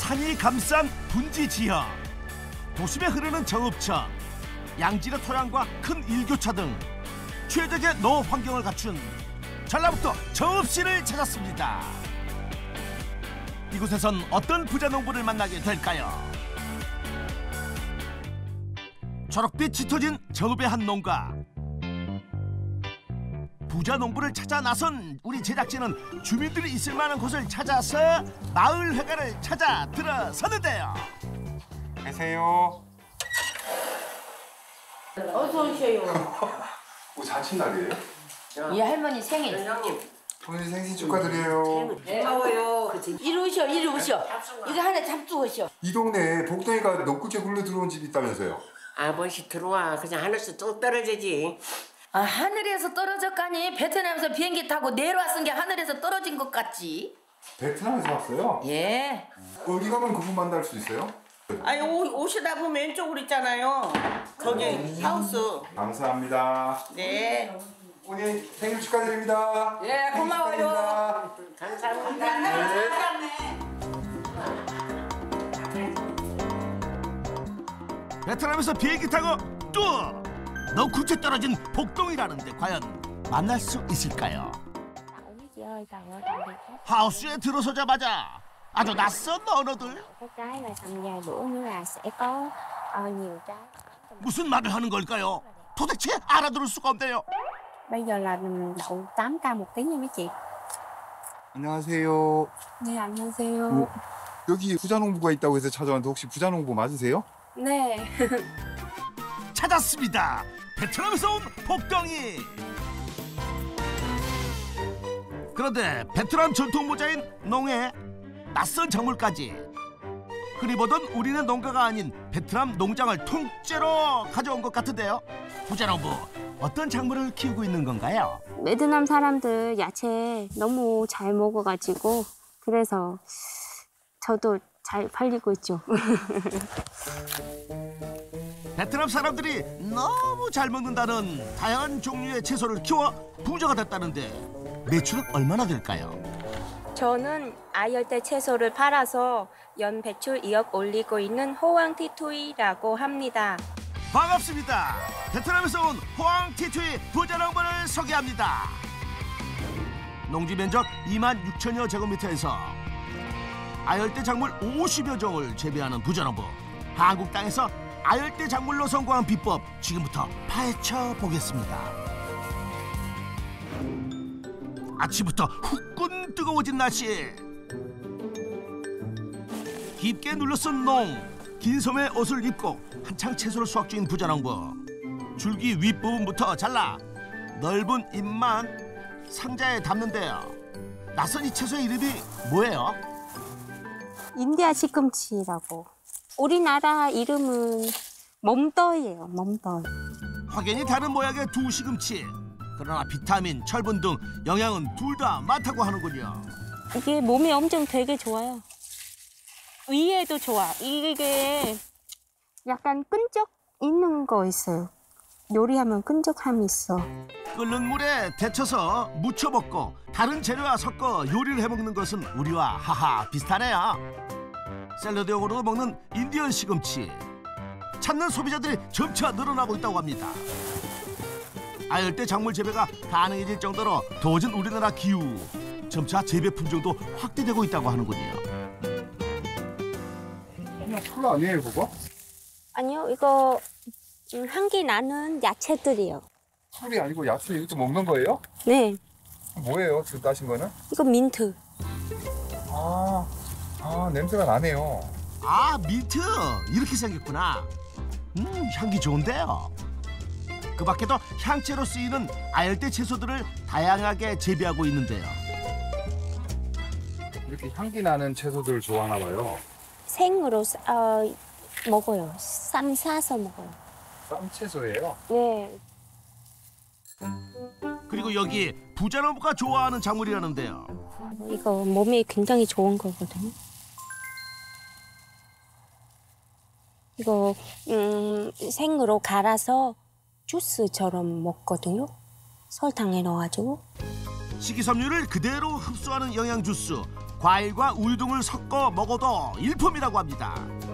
산이 감싼 분지 지역, 도심에 흐르는 정읍차, 양질의 토양과 큰 일교차 등 최적의 농업 환경을 갖춘 전라북도 정읍시를 찾았습니다. 이곳에선 어떤 부자 농부를 만나게 될까요? 초록빛 짙어진 정읍의 한 농가. 부자 농부를 찾아 나선 우리 제작진은 주민들이 있을 만한 곳을 찾아서 마을 회관을 찾아 들어서는데요. 계세요. 어서 오세요. 뭐 잔칫날이에요? 이 할머니 생일. 부모님 생신 축하드려요. 고마워요. 이리 오셔, 이리 오셔. 이거 하나 잡수고 오셔. 이 동네에 복덩이가 넝쿨째 굴러 들어온 집이 있다면서요? 아버지 들어와. 그냥 하늘에서 뚝 떨어지지. 아, 하늘에서 떨어졌까니? 베트남에서 비행기 타고 내려왔은 게 하늘에서 떨어진 것 같지? 베트남에서 왔어요? 예. 어디 가면 그분 만날 수 있어요? 아니 오시다 보면 왼쪽으로 있잖아요. 거기 하우스. 감사합니다. 네. 어머니 생일 축하드립니다. 예, 고마워요. 감사합니다. 베트남에서 비행기 타고 또 넝쿨째 떨어진 복동이라는데 과연 만날 수 있을까요? 하우스에 들어서자마자 아주 낯선 언어들. 무슨 말을 하는 걸까요? 도대체 알아들을 수가 없네요. Bây giờ là đậu 8k một ký nha mấy chị. 안녕하세요. 네, 안녕하세요. 여기 부자농부가 있다고 해서 찾아왔는데 혹시 부자농부 맞으세요? 네. 찾았습니다. 베트남에서 온 복덩이. 그런데 베트남 전통 모자인 농에 낯선 작물까지. 흔히 보던 우리네 농가가 아닌 베트남 농장을 통째로 가져온 것 같은데요. 부자농부, 어떤 작물을 키우고 있는 건가요? 베트남 사람들 야채 너무 잘 먹어가지고 그래서 저도 잘 팔리고 있죠. 베트남 사람들이 너무 잘 먹는다는 다양한 종류의 채소를 키워 부자가 됐다는데 매출은 얼마나 될까요? 저는 아열대 채소를 팔아서 연 배출 2억 올리고 있는 호황티투이라고 합니다. 반갑습니다. 베트남에서 온 호황티투이 부자농부를 소개합니다. 농지 면적 2만 6천여 제곱미터에서 아열대 작물 50여 종을 재배하는 부자농부. 한국 땅에서 아열대 작물로 성공한 비법 지금부터 파헤쳐 보겠습니다. 아침부터 후끈 뜨거워진 날씨. 깊게 눌러쓴 농. 긴 소매 옷을 입고 한창 채소를 수확 중인 부자농부. 줄기 윗부분부터 잘라 넓은 잎만 상자에 담는데요. 낯선 이 채소의 이름이 뭐예요? 인디아 시금치라고. 우리나라 이름은 멈떠이예요, 멈떠이. 확연히 다른 모양의 두 시금치. 그러나 비타민, 철분 등 영양은 둘 다 많다고 하는군요. 이게 몸에 엄청 되게 좋아요. 위에도 좋아. 이게 약간 끈적 있는 거 있어요. 요리하면 끈적함이 있어. 끓는 물에 데쳐서 무쳐 먹고 다른 재료와 섞어 요리를 해먹는 것은 우리와 하하 비슷하네요. 샐러드용으로도 먹는 인디언 시금치. 찾는 소비자들이 점차 늘어나고 있다고 합니다. 아열대 작물 재배가 가능해질 정도로 더워진 우리나라 기후. 점차 재배 품종도 확대되고 있다고 하는군요. 풀 아니에요 그거? 아니요, 이거 향기 나는 야채들이요. 풀이 아니고 야채 이것도 먹는 거예요? 네, 뭐예요 지금 따신 거는? 이거 민트. 냄새가 나네요. 아, 민트 이렇게 생겼구나. 향기 좋은데요. 그 밖에도 향채로 쓰이는 아열대 채소들을 다양하게 재배하고 있는데요. 이렇게 향기 나는 채소들을 좋아하나 봐요. 생으로 먹어요. 쌈 싸서 먹어요. 쌈 채소예요? 네. 그리고 여기 부자농부가 좋아하는 작물이라는데요. 이거 몸에 굉장히 좋은 거거든요. 이거 생으로 갈아서 주스처럼 먹거든요. 설탕에 넣어가지고. 식이섬유를 그대로 흡수하는 영양 주스 과일과 우유 등을 섞어 먹어도 일품이라고 합니다.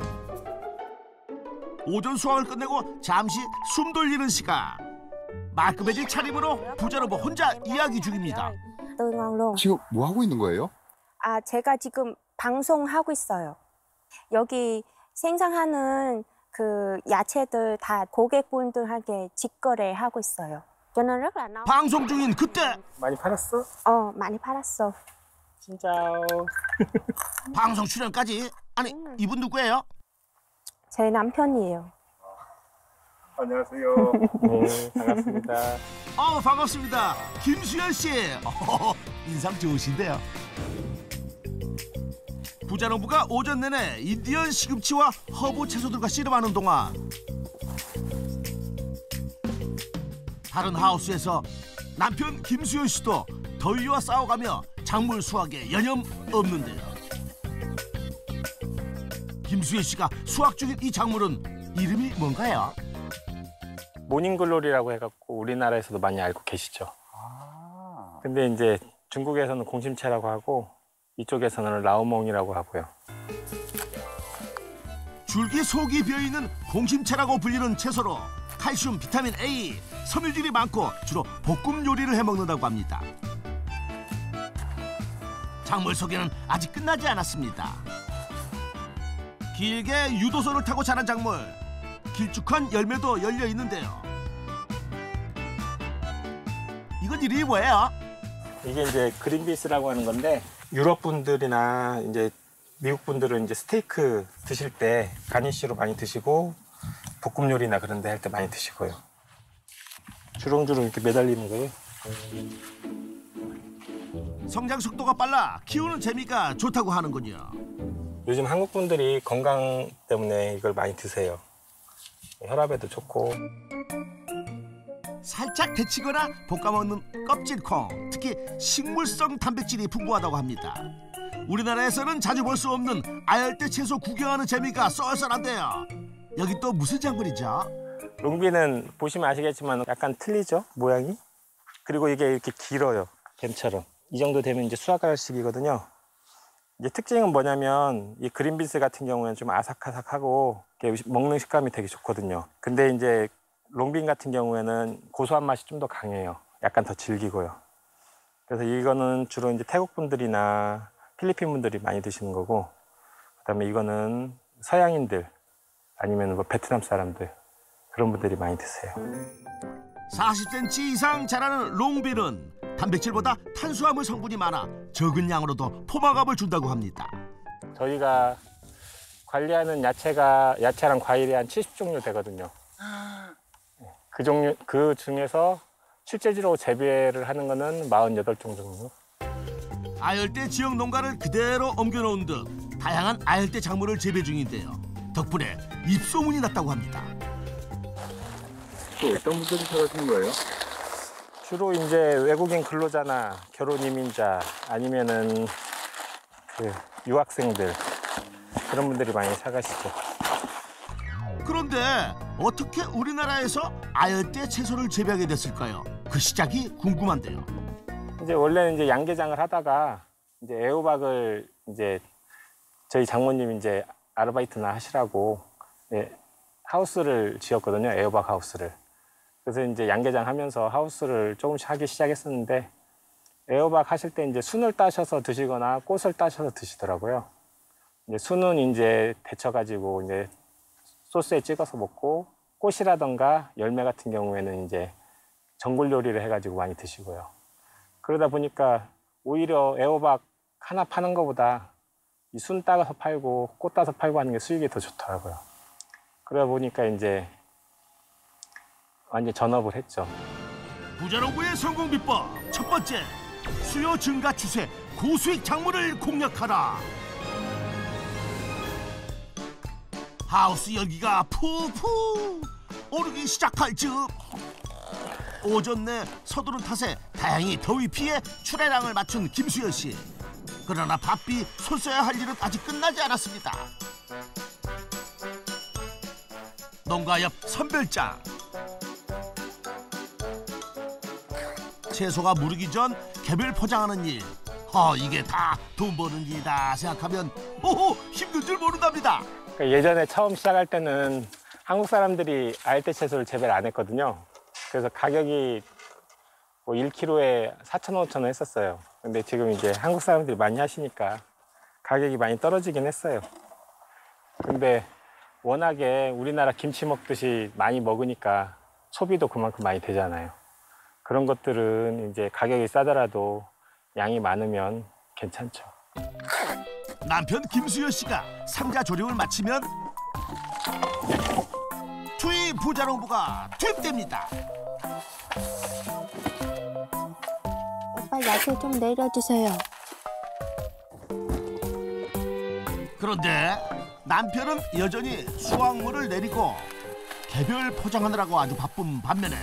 오전 수확을 끝내고 잠시 숨 돌리는 시간. 말끔해진 차림으로 부자농부 혼자 이야기 중입니다. 지금 뭐 하고 있는 거예요? 아, 제가 지금 방송하고 있어요. 여기 생산하는 그 야채들 다 고객분들에게 직거래하고 있어요. 저는 rất là nóng. 방송 중인 그때 많이 팔았어? 많이 팔았어. 진짜. 방송 출연까지. 아니 이분 누구예요? 제 남편이에요. 안녕하세요. 네, 반갑습니다. 반갑습니다. 김수현 씨. 인상 좋으신데요. 부자농부가 오전 내내 인디언 시금치와 허브 채소들과 씨름하는 동안 다른 하우스에서 남편 김수현 씨도 더위와 싸워가며 작물 수확에 여념 없는데요. 김수현 씨가 수확 중인 이 작물은 이름이 뭔가요? 모닝글로리라고 해갖고 우리나라에서도 많이 알고 계시죠. 근데 이제 중국에서는 공심채라고 하고 이쪽에서는 라오몽이라고 하고요. 줄기 속이 비어있는 공심채라고 불리는 채소로 칼슘, 비타민 A, 섬유질이 많고 주로 볶음 요리를 해먹는다고 합니다. 작물 소개는 아직 끝나지 않았습니다. 길게 유도선을 타고 자란 작물, 길쭉한 열매도 열려 있는데요. 이건 이름이 뭐예요? 이게 이제 그린비스라고 하는 건데 유럽 분들이나 이제 미국 분들은 이제 스테이크 드실 때 가니쉬로 많이 드시고 볶음 요리나 그런 데 할 때 많이 드시고요. 주렁주렁 이렇게 매달리는 거예요. 성장 속도가 빨라 키우는 재미가 좋다고 하는군요. 요즘 한국 분들이 건강 때문에 이걸 많이 드세요. 혈압에도 좋고. 살짝 데치거나 볶아먹는 껍질콩, 특히 식물성 단백질이 풍부하다고 합니다. 우리나라에서는 자주 볼 수 없는 아열대 채소 구경하는 재미가 쏠쏠한데요. 여기 또 무슨 작물이죠? 롱비는 보시면 아시겠지만 약간 틀리죠, 모양이? 그리고 이게 이렇게 길어요, 뱀처럼. 이 정도 되면 이제 수확할 시기거든요. 이제 특징은 뭐냐면 이 그린비스 같은 경우는 좀 아삭아삭하고 먹는 식감이 되게 좋거든요. 근데 이제 롱빈 같은 경우에는 고소한 맛이 좀 더 강해요. 약간 더 질기고요. 그래서 이거는 주로 이제 태국 분들이나 필리핀 분들이 많이 드시는 거고, 그다음에 이거는 서양인들 아니면 뭐 베트남 사람들 그런 분들이 많이 드세요. 40cm 이상 자라는 롱빈은 단백질보다 탄수화물 성분이 많아 적은 양으로도 포만감을 준다고 합니다. 저희가 관리하는 야채랑 과일이 한 70종류 되거든요. 그 중에서 실제로 재배를 하는 거는 48종 정도. 아열대 지역 농가를 그대로 옮겨놓은 듯 다양한 아열대 작물을 재배 중인데요. 덕분에 입소문이 났다고 합니다. 또 어떤 분들이 찾아주는 거예요? 주로 이제 외국인 근로자나 결혼 이민자 아니면은 그 유학생들 그런 분들이 많이 사가시죠. 그런데 어떻게 우리나라에서 아열대 채소를 재배하게 됐을까요? 그 시작이 궁금한데요. 이제 원래는 이제 양계장을 하다가 이제 애호박을 이제 저희 장모님 이제 아르바이트나 하시라고 하우스를 지었거든요. 애호박 하우스를. 그래서 이제 양계장 하면서 하우스를 조금씩 하기 시작했었는데 애호박 하실 때 이제 순을 따셔서 드시거나 꽃을 따셔서 드시더라고요. 이제 순은 이제 데쳐가지고 이제 소스에 찍어서 먹고 꽃이라던가 열매 같은 경우에는 이제 전골 요리를 해가지고 많이 드시고요. 그러다 보니까 오히려 애호박 하나 파는 것보다 이 순 따서 팔고 꽃 따서 팔고 하는 게 수익이 더 좋더라고요. 그러다 보니까 이제 완전 전업을 했죠. 부자농부의 성공 비법 첫 번째, 수요 증가 추세 고수익 작물을 공략하라. 하우스 열기가 푸푸 오르기 시작할 즈음 오전 내 서두른 탓에 다행히 더위 피해 출하량을 맞춘 김수현 씨. 그러나 바삐 손 써야 할 일은 아직 끝나지 않았습니다. 농가 옆 선별장. 채소가 무르기 전 개별 포장하는 일. 이게 다 돈 버는 일이다 생각하면 힘든 줄 모른답니다. 그러니까 예전에 처음 시작할 때는 한국 사람들이 알뜰 채소를 재배를 안 했거든요. 그래서 가격이 뭐 1kg에 4,000원, 5,000원 했었어요. 근데 지금 이제 한국 사람들이 많이 하시니까 가격이 많이 떨어지긴 했어요. 근데 워낙에 우리나라 김치 먹듯이 많이 먹으니까 소비도 그만큼 많이 되잖아요. 그런 것들은 이제 가격이 싸더라도 양이 많으면 괜찮죠. 남편 김수여 씨가 상자 조립을 마치면 투이 부자농부가 투입됩니다. 오빠 야채 좀 내려주세요. 그런데 남편은 여전히 수확물을 내리고 개별 포장하느라고 아주 바쁜 반면에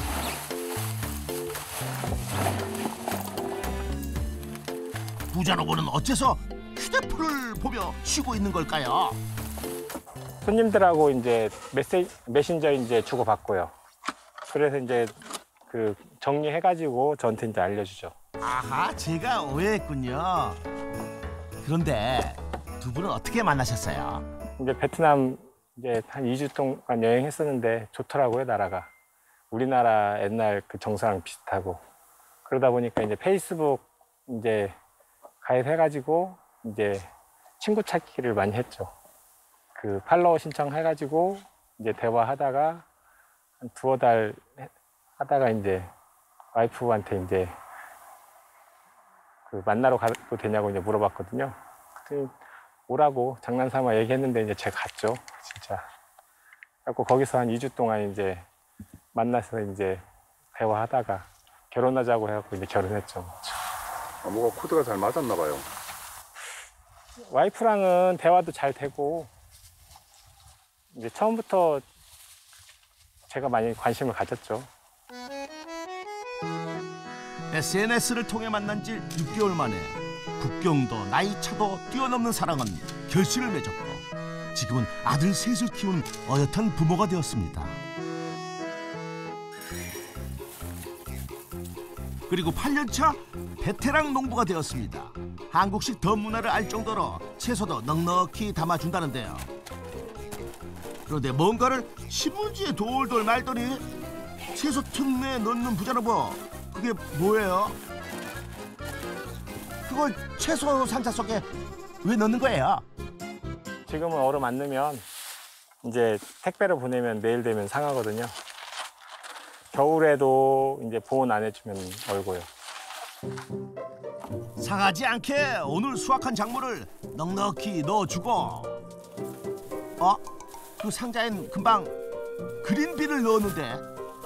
부자농부는 어째서 휴대폰을 보며 쉬고 있는 걸까요? 손님들하고 이제 메신저 이제 주고받고요. 그래서 이제 그 정리해가지고 저한테 이제 알려주죠. 아하, 제가 오해했군요. 그런데 두 분은 어떻게 만나셨어요? 이제 베트남 이제 한 2주 동안 여행했었는데 좋더라고요, 나라가. 우리나라 옛날 그 정서랑 비슷하고. 그러다 보니까 이제 페이스북 이제 가입해가지고 이제 친구 찾기를 많이 했죠. 그 팔로워 신청해가지고 이제 대화하다가 한 두어 달 하다가 이제 와이프한테 이제 그 만나러 가도 되냐고 이제 물어봤거든요. 그랬더니 오라고 장난삼아 얘기했는데 이제 제가 갔죠, 진짜. 그래서 거기서 한 2주 동안 이제 만나서 이제 대화하다가 결혼하자고 해갖고 이제 결혼했죠. 뭐가 코드가 잘 맞았나 봐요. 와이프랑은 대화도 잘 되고 이제 처음부터 제가 많이 관심을 가졌죠. SNS를 통해 만난 지 6개월 만에 국경도 나이차도 뛰어넘는 사랑은 결실을 맺었고 지금은 아들 셋을 키우는 어엿한 부모가 되었습니다. 그리고 8년차 베테랑 농부가 되었습니다. 한국식 덤 문화를 알 정도로 채소도 넉넉히 담아준다는데요. 그런데 뭔가를 신문지에 돌돌 말더니 채소 틈에 넣는 부자농부, 그게 뭐예요? 그걸 채소 상자 속에 왜 넣는 거예요? 지금은 얼음 안 넣으면 이제 택배로 보내면 내일 되면 상하거든요. 겨울에도 이제 보온 안 해주면 얼고요. 상하지 않게 오늘 수확한 작물을 넉넉히 넣어주고 그 상자엔 금방 그린비를 넣었는데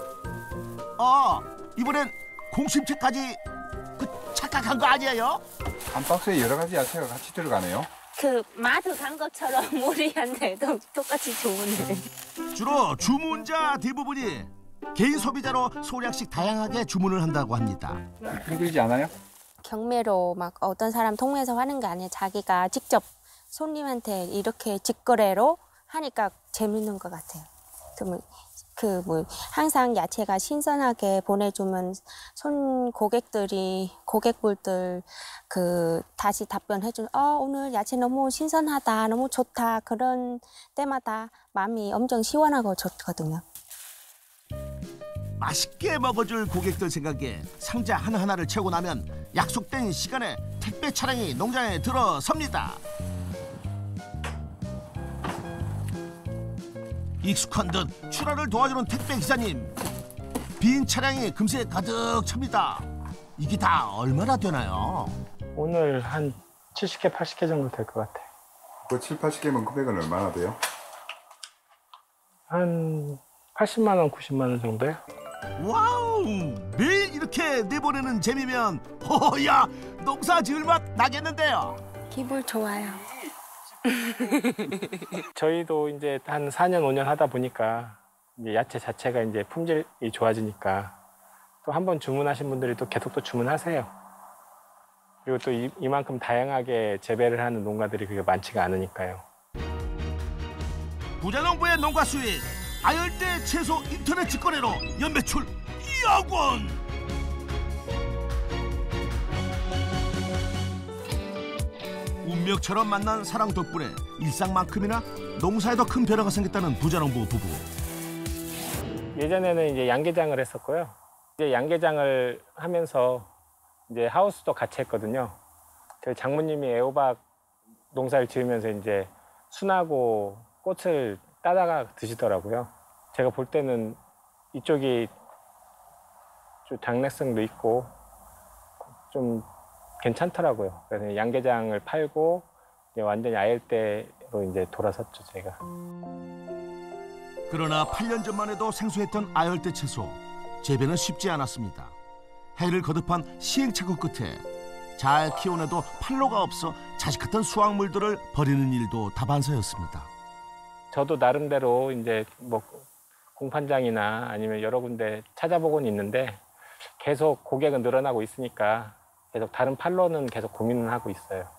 이번엔 공심채까지 착각한 거 아니에요? 한 박스에 여러 가지 야채가 같이 들어가네요. 그 마트 간 것처럼 우리한테도 똑같이 좋은데. 주로 주문자 대부분이 개인 소비자로 소량씩 다양하게 주문을 한다고 합니다. 힘들지 않아요? 경매로 막 어떤 사람 통해서 하는 게 아니라 자기가 직접 손님한테 이렇게 직거래로 하니까 재밌는 것 같아요. 항상 야채가 신선하게 보내주면 고객분들 다시 답변해주는 오늘 야채 너무 신선하다, 너무 좋다, 그런 때마다 마음이 엄청 시원하고 좋거든요. 맛있게 먹어줄 고객들 생각에 상자 하나하나를 채우고 나면 약속된 시간에 택배 차량이 농장에 들어섭니다. 익숙한 듯 출하를 도와주는 택배 기사님, 빈 차량이 금세 가득 찹니다. 이게 다 얼마나 되나요? 오늘 한 70개, 80개 정도 될 것 같아요. 그 7, 80개면 금액은 얼마나 돼요? 한 80만 원, 90만 원 정도요? 와우! 매일 이렇게 내보내는 재미면 야 농사 지을 맛 나겠는데요. 기분 좋아요. 저희도 이제 한 4년, 5년 하다 보니까 이제 야채 자체가 이제 품질이 좋아지니까 또 한 번 주문하신 분들이 또 계속 또 주문하세요. 그리고 또 이만큼 다양하게 재배를 하는 농가들이 그게 많지가 않으니까요. 부자농부의 농가 수익, 아열대 채소 인터넷 직거래로 연매출 2억 원! 운명처럼 만난 사랑 덕분에 일상만큼이나 농사에도 큰 변화가 생겼다는 부자농부 부부. 예전에는 이제 양계장을 했었고요. 이제 양계장을 하면서 이제 하우스도 같이 했거든요. 저희 장모님이 애호박 농사를 지으면서 이제 순하고 꽃을 따다가 드시더라고요. 제가 볼 때는 이쪽이 좀 장래성도 있고 좀 괜찮더라고요. 그래서 양계장을 팔고 이제 완전히 아열대로 이제 돌아섰죠, 제가. 그러나 8년 전만 해도 생소했던 아열대 채소. 재배는 쉽지 않았습니다. 해를 거듭한 시행착오 끝에 잘 키워내도 판로가 없어 자식 같은 수확물들을 버리는 일도 다반사였습니다. 저도 나름대로 이제 뭐 공판장이나 아니면 여러 군데 찾아보고는 있는데 계속 고객은 늘어나고 있으니까 계속 다른 판로는 계속 고민을 하고 있어요.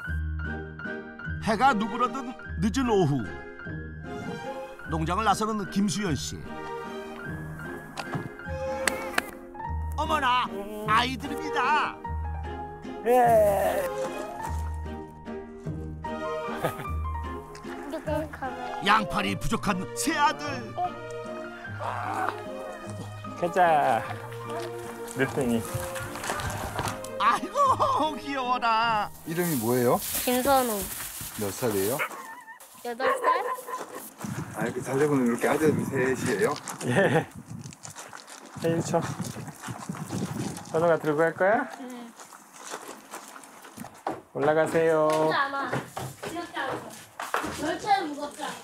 해가 누그러든 늦은 오후. 농장을 나서는 김수연 씨. 어머나, 아이들입니다. 양팔이 부족한 새 아들. 가자, 늘둥이. 아이고 귀여워라. 이름이 뭐예요? 김선우, 몇 살이에요? 8살? 아, 이렇게 자제분은 이렇게 아들이 셋이에요? 예. 생일 쳐. 선우가 들고 갈 거야? 응. 올라가세요. 않아. 귀엽지 않아. 절대 무겁지 않아.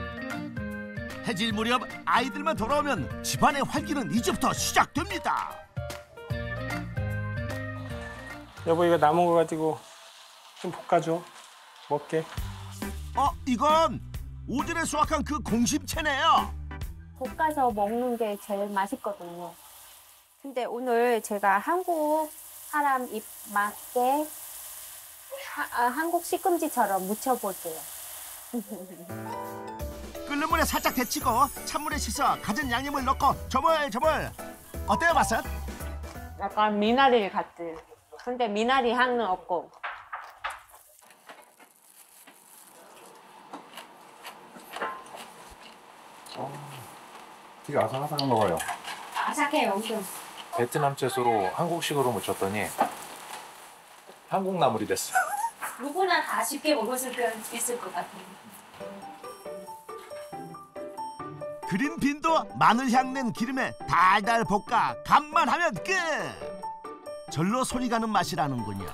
해질 무렵 아이들만 돌아오면 집안의 활기는 이제부터 시작됩니다. 여보 이거 남은 거 가지고 좀 볶아줘. 먹게. 이건 오전에 수확한 그 공심채네요. 볶아서 먹는 게 제일 맛있거든요. 근데 오늘 제가 한국 사람 입 맞게 한국 시금치처럼 무쳐볼게요. 끓는 물에 살짝 데치고 찬물에 씻어 갖은 양념을 넣고 저물저물. 어때요 맛은? 약간 미나리 같지. 근데 미나리 향은 없고. 되게 아삭아삭한 거 봐요. 아삭해요, 엄청. 베트남 채소로 한국식으로 무쳤더니 한국 나물이 됐어. 누구나 다 쉽게 먹을 수 있을 것 같아요. 그린빈도 마늘 향 낸 기름에 달달 볶아 간만 하면 끝. 절로 손이 가는 맛이라는군요.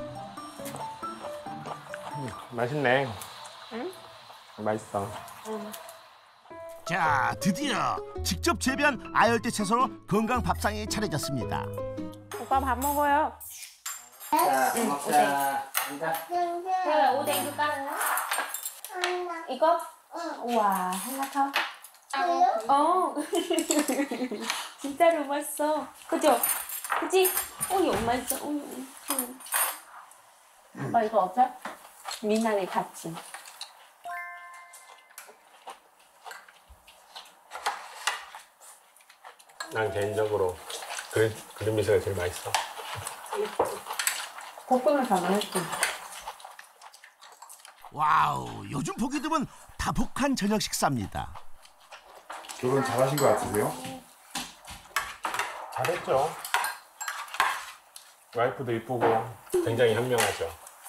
맛있네. 응? 맛있어. 자, 드디어 직접 재배한 아열대 채소로 건강 밥상이 차려졌습니다. 오빠 밥 먹어요. 자, 먹자. 태호야, 오뎅 줄까? 이거? 우와, 하나 더. 진짜로 맛있어. 그죠? 그지? 너무 맛있어. 오빠 이거 없어? 미나리 같이. 난 개인적으로 그린비스가 제일 맛있어. 볶음을 잘 맛있어. 와우, 요즘 보기 드문 다복한 저녁 식사입니다. 결혼 잘하신 거 같으세요? 잘했죠. 와이프도 이쁘고 굉장히 현명하죠.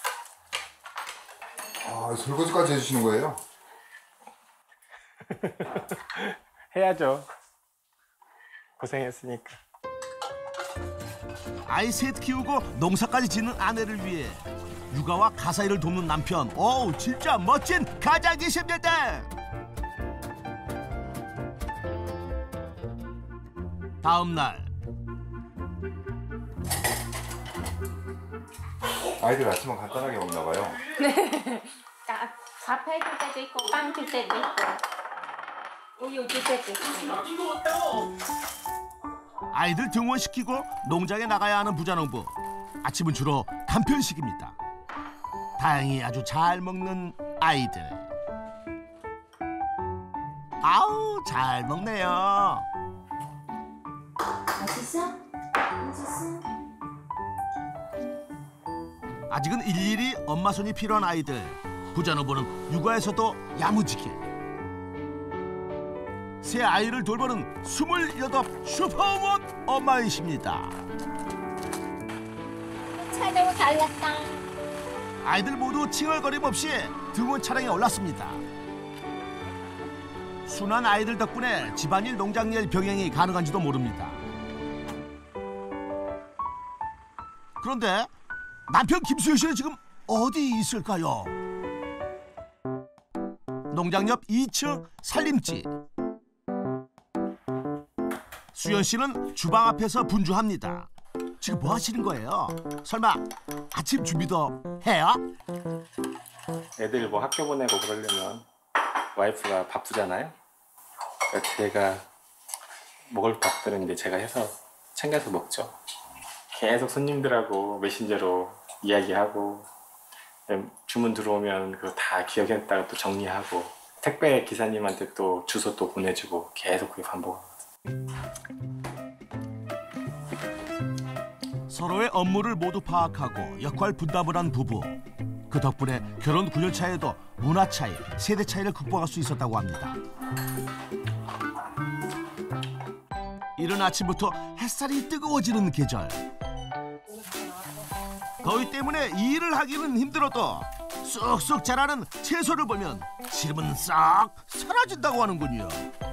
아, 설거지까지 해주시는 거예요? 해야죠. 고생했으니까. 아이 셋 키우고 농사까지 짓는 아내를 위해 육아와 가사일을 돕는 남편. 어우, 진짜 멋진 가장이십니다. 다음 날 아이들 아침은 간단하게 먹나 봐요. 밥 해줄 때도 있고 빵 줄 때도 있고 우유 줄 때도 있고. 아이들 등원시키고 농장에 나가야 하는 부자농부. 아침은 주로 간편식입니다. 다행히 아주 잘 먹는 아이들. 아우, 잘 먹네요. 맛있어? 맛있어? 아직은 일일이 엄마 손이 필요한 아이들. 부자 노부는 육아에서도 야무지게. 새 아이를 돌보는 28 슈퍼우먼 엄마이십니다. 차도 달랐다. 아이들 모두 칭얼거림 없이 등원 차량에 올랐습니다. 순한 아이들 덕분에 집안일 농장일 병행이 가능한지도 모릅니다. 그런데 남편 김수현 씨는 지금 어디 있을까요? 농장 옆 2층 살림집. 수현 씨는 주방 앞에서 분주합니다. 지금 뭐 하시는 거예요? 설마 아침 준비도 해요? 애들 뭐 학교 보내고 그러려면 와이프가 바쁘잖아요. 그러니까 제가 먹을 밥들은 이제 제가 해서 챙겨서 먹죠. 계속 손님들하고 메신저로 이야기하고 주문 들어오면 그거 다 기억했다가 또 정리하고 택배 기사님한테 또 주소 또 보내주고 계속 그게 반복하거든요. 서로의 업무를 모두 파악하고 역할 분담을 한 부부. 그 덕분에 결혼 9년 차에도 문화 차이, 세대 차이를 극복할 수 있었다고 합니다. 이른 아침부터 햇살이 뜨거워지는 계절. 더위 때문에 일을 하기는 힘들어도 쑥쑥 자라는 채소를 보면 시름은 싹 사라진다고 하는군요.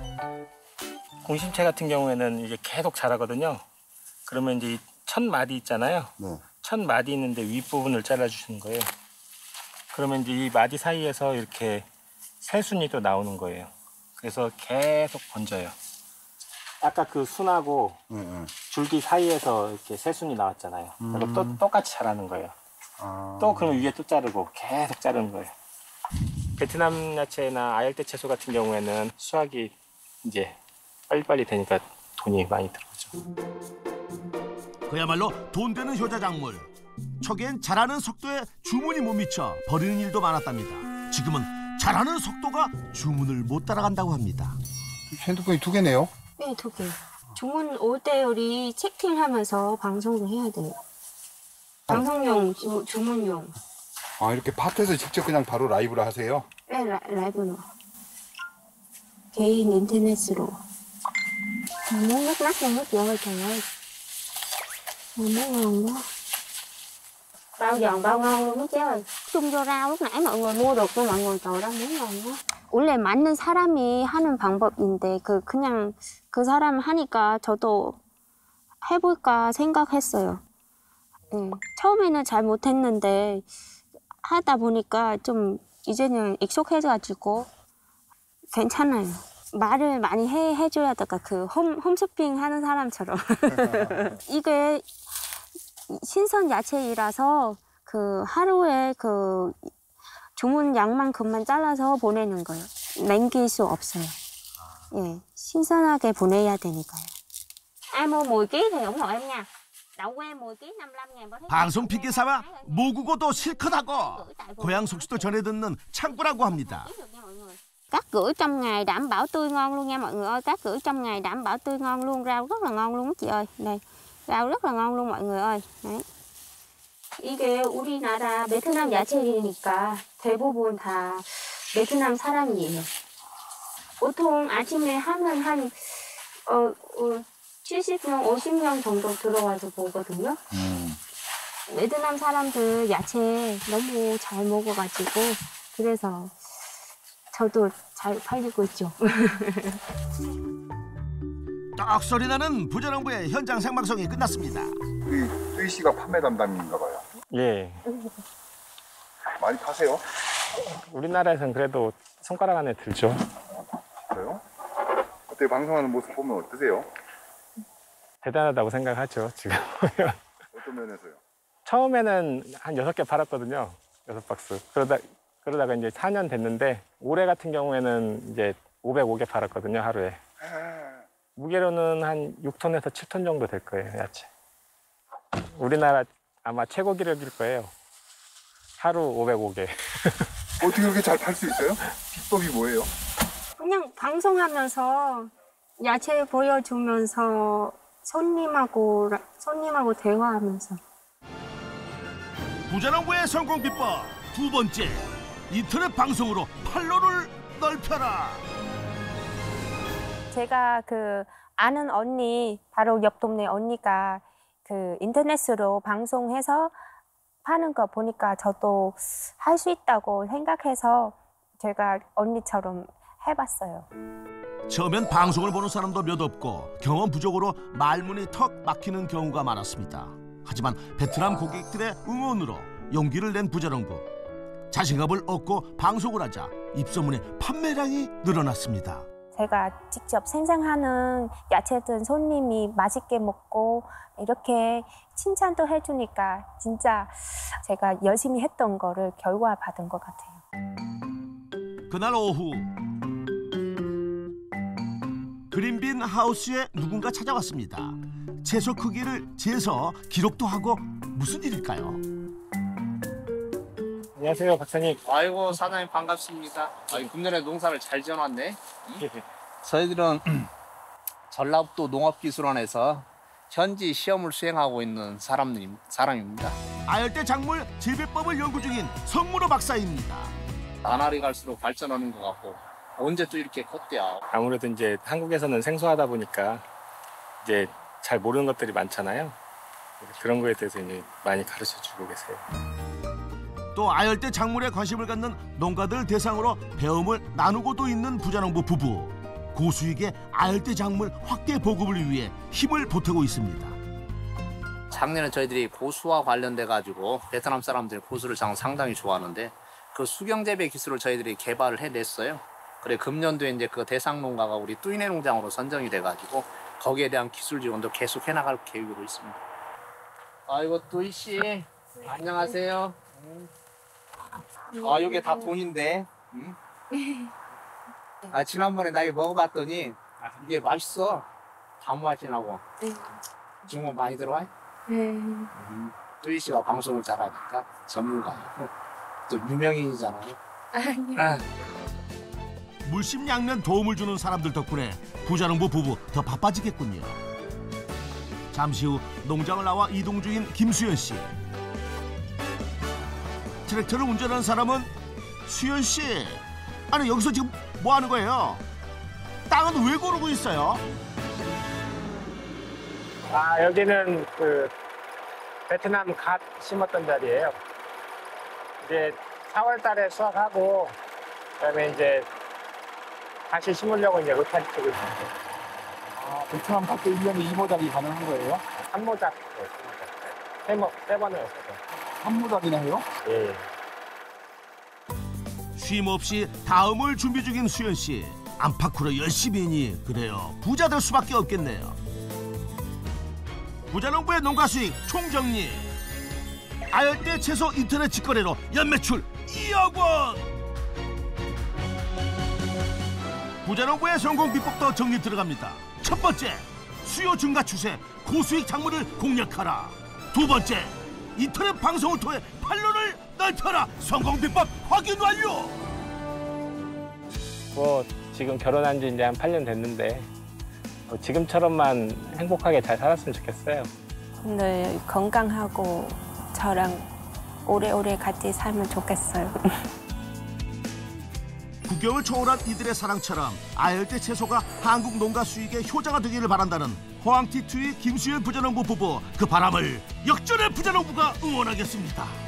공심채 같은 경우에는 이게 계속 자라거든요. 그러면 이제 첫 마디 있잖아요. 네. 첫 마디 있는데 윗부분을 잘라주시는 거예요. 그러면 이제 이 마디 사이에서 이렇게 새순이 또 나오는 거예요. 그래서 계속 번져요. 아까 그 순하고 줄기 사이에서 이렇게 새순이 나왔잖아요. 그리고 또 똑같이 자라는 거예요. 또 그러면 위에 또 자르고 계속 자르는 거예요. 베트남 야채나 아열대 채소 같은 경우에는 수확이 이제 빨리빨리 되니까 돈이 많이 들어오죠. 그야말로 돈 되는 효자작물. 초기엔 자라는 속도에 주문이 못 미쳐 버리는 일도 많았답니다. 지금은 자라는 속도가 주문을 못 따라간다고 합니다. 핸드폰이 2개네요? 네, 2개. 주문 올 때 우리 체킹하면서 방송도 해야 돼요. 방송용, 주문용. 아, 이렇게 밭에서 직접 그냥 바로 라이브를 하세요? 네, 라이브로. 개인 인터넷으로. Muốn nước mắt trong nước dội trời ơi. Nó ngon quá. Bao giòn bao ngon luôn đó chứ ơi. Chung vô rau lúc nãy mọi người mua được cho mọi người trời ơi muốn ngon quá. 원래 맞는 사람이 하는 방법인데 그냥 그 사람 하니까 저도 해볼까 생각했어요. 네. 처음에는 잘 못했는데 하다 보니까 좀 이제는 익숙해가지고 괜찮아요. 말을 많이 해줘야 될까 그 홈쇼핑 하는 사람처럼. 이게 신선 야채이라서 그 하루에 그 주문 양만큼만 잘라서 보내는 거예요. 남길 수 없어요. 예, 신선하게 보내야 되니까요. Ai mua 10kg thì ủng hộ em nha. Đậu que 10kg 55.000. 방송 핑계 삼아 모국어도 실컷하고 고향 속시도 전해 듣는 창구라고 합니다. Cắt gửi trong ngày đảm bảo tươi ngon luôn nha mọi người ơi. Cắt gửi trong ngày đảm bảo tươi ngon luôn. Rau rất là ngon luôn chị ơi. Đây, rau rất là ngon luôn mọi người ơi. Đấy. 이게 우리나라 베트남 야채이니까 대부분 다 베트남 사람이에요. 보통 아침에 하면 한 70명, 50명 정도 들어와서 보거든요. 베트남 사람들 야채 너무 잘 먹어가지고 그래서 저도 잘 팔리고 있죠. 떡 소리 나는 부자농부의 현장 생방송이 끝났습니다. 수희 씨가 판매 담당인가 봐요. 예. 많이 파세요? 우리나라에선 그래도 손가락 안에 들죠. 그래요? 그때 방송하는 모습 보면 어떠세요? 대단하다고 생각하죠, 지금. 어떤 면에서요? 처음에는 한 6개 팔았거든요. 6박스. 그러다가 이제 4년 됐는데 올해 같은 경우에는 이제 505개 팔았거든요, 하루에. 무게로는 한 6톤에서 7톤 정도 될 거예요, 야채. 우리나라 아마 최고 기록일 거예요. 하루 505개. 어떻게 그렇게 잘 팔 수 있어요? 비법이 뭐예요? 그냥 방송하면서 야채 보여주면서 손님하고 대화하면서. 부자농부의 성공 비법 두 번째, 인터넷 방송으로 판로를 넓혀라. 제가 그 아는 언니, 바로 옆 동네 언니가 그 인터넷으로 방송해서 파는 거 보니까 저도 할 수 있다고 생각해서 제가 언니처럼 해봤어요. 처음엔 방송을 보는 사람도 몇 없고 경험 부족으로 말문이 턱 막히는 경우가 많았습니다. 하지만 베트남 고객들의 응원으로 용기를 낸 부자농부. 자신감을 얻고 방송을 하자 입소문의 판매량이 늘어났습니다. 제가 직접 생산하는 야채들 손님이 맛있게 먹고 이렇게 칭찬도 해주니까 진짜 제가 열심히 했던 거를 결과 받은 것 같아요. 그날 오후 그린빈 하우스에 누군가 찾아왔습니다. 채소 크기를 재서 기록도 하고 무슨 일일까요? 안녕하세요, 박사님. 아이고 사장님 반갑습니다. 금년에 농사를 잘 지어놨네. 저희들은 전라북도 농업기술원에서 현지 시험을 수행하고 있는 사람입니다. 아열대 작물 재배법을 연구 중인 성문호 박사입니다. 나날이 갈수록 발전하는 것 같고 언제 또 이렇게 컸대요. 아무래도 이제 한국에서는 생소하다 보니까 이제 잘 모르는 것들이 많잖아요. 그런 거에 대해서 이제 많이 가르쳐 주고 계세요. 또 아열대 작물에 관심을 갖는 농가들 대상으로 배움을 나누고도 있는 부자농부 부부. 고수익의 아열대 작물 확대 보급을 위해 힘을 보태고 있습니다. 작년에 저희들이 고수와 관련돼 가지고 베트남 사람들이 고수를 상당히 좋아하는데 그 수경재배 기술을 저희들이 개발을 해냈어요. 그래 금년도에 이제 그 대상 농가가 우리 뚜이네 농장으로 선정이 돼가지고 거기에 대한 기술 지원도 계속 해나갈 계획으로 있습니다. 아이고 뚜이 씨 안녕하세요. 이게 다 돈인데. 지난번에 나 이거 먹어봤더니 이게 맛있어. 단맛이 나고. 주문 많이 들어와? 뚜이 씨가 방송을 잘하니까 전문가고 또 유명인이잖아요. 물심양면 도움을 주는 사람들 덕분에 부자농부 부부 더 바빠지겠군요. 잠시 후 농장을 나와 이동 중인 김수연 씨. 트랙터를 운전하는 사람은 수연 씨. 아니 여기서 지금 뭐 하는 거예요? 땅은 왜 고르고 있어요? 여기는 그 베트남 갓 심었던 자리예요. 이제 4월 달에 수확하고 그다음에 이제 다시 심으려고 이제 의탄 치고 있어요. 베트남 갓도 1년에 2모작이 가능한 거예요? 3모작. 3번을 했어요. 3모작이나 해요? 예. 쉼 없이 다음을 준비 중인 수연 씨. 안팎으로 열심히니 그래요. 부자 될 수밖에 없겠네요. 부자농부의 농가 수익 총정리. 아열대 채소 인터넷 직거래로 연매출 2억 원. 부자농부의 성공 비법도 정리 들어갑니다. 첫 번째, 수요 증가 추세 고수익 작물을 공략하라. 두 번째, 인터넷 방송을 통해 판로를 넓혀라. 성공 비법 확인 완료. 지금 결혼한 지 이제 한 8년 됐는데 지금처럼만 행복하게 잘 살았으면 좋겠어요. 늘 건강하고 저랑 오래오래 같이 살면 좋겠어요. 국경을 초월한 이들의 사랑처럼 아열대 채소가 한국 농가 수익의 효자가 되기를 바란다는 호황티투의 김수연 부자농부 부부. 그 바람을 역전의 부자농부가 응원하겠습니다.